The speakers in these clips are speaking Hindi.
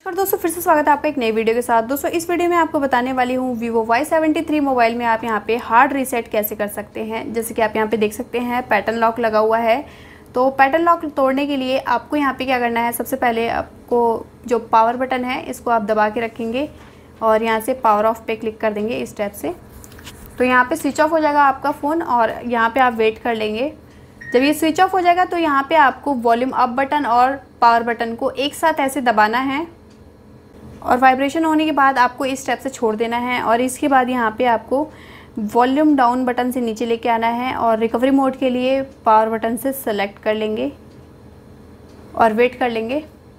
और दोस्तों फिर से स्वागत है आपका एक नई वीडियो के साथ। दोस्तों इस वीडियो में आपको बताने वाली हूँ Vivo Y73 मोबाइल में आप यहाँ पे हार्ड रीसेट कैसे कर सकते हैं। जैसे कि आप यहाँ पे देख सकते हैं पैटर्न लॉक लगा हुआ है। तो पैटर्न लॉक तोड़ने के लिए आपको यहाँ पे क्या करना है, सबसे पहले आपको जो पावर बटन है इसको आप दबा के रखेंगे और यहाँ से पावर ऑफ पे क्लिक कर देंगे इस टाइप से। तो यहाँ पर स्विच ऑफ हो जाएगा आपका फ़ोन और यहाँ पर आप वेट कर लेंगे। जब ये स्विच ऑफ हो जाएगा तो यहाँ पर आपको वॉल्यूम अप बटन और पावर बटन को एक साथ ऐसे दबाना है और वाइब्रेशन होने के बाद आपको इस स्टेप से छोड़ देना है। और इसके बाद यहाँ पे आपको वॉल्यूम डाउन बटन से नीचे लेके आना है और रिकवरी मोड के लिए पावर बटन से सेलेक्ट कर लेंगे और वेट कर लेंगे।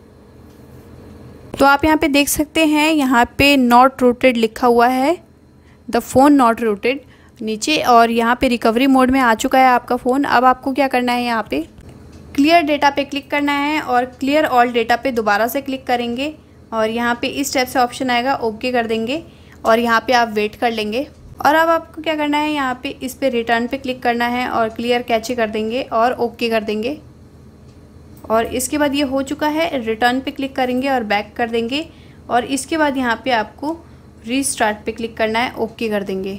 तो आप यहाँ पे देख सकते हैं यहाँ पे नॉट रूटेड लिखा हुआ है, द फ़ोन नॉट रूटेड नीचे, और यहाँ पे रिकवरी मोड में आ चुका है आपका फ़ोन। अब आपको क्या करना है, यहाँ पे क्लियर डेटा पे क्लिक करना है और क्लियर ऑल डेटा पे दोबारा से क्लिक करेंगे और यहाँ पे इस टाइप से ऑप्शन आएगा, ओके कर देंगे और यहाँ पे आप वेट कर लेंगे। और अब आपको क्या करना है, यहाँ पे इस पे रिटर्न पे क्लिक करना है और क्लियर कैचे कर देंगे और ओके कर देंगे। और इसके बाद ये हो चुका है, रिटर्न पे क्लिक करेंगे और बैक कर देंगे और इसके बाद यहाँ पे आपको रीस्टार्ट पे क्लिक करना है, ओके कर देंगे।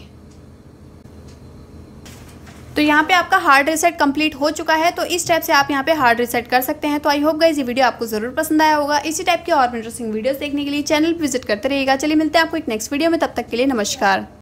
तो यहाँ पे आपका हार्ड रीसेट कंप्लीट हो चुका है। तो इस टाइप से आप यहाँ पे हार्ड रीसेट कर सकते हैं। तो आई होप गाइस ये वीडियो आपको ज़रूर पसंद आया होगा। इसी टाइप की और इंटरेस्टिंग वीडियोस देखने के लिए चैनल विजिट करते रहिएगा। चलिए मिलते हैं आपको एक नेक्स्ट वीडियो में, तब तक के लिए नमस्कार।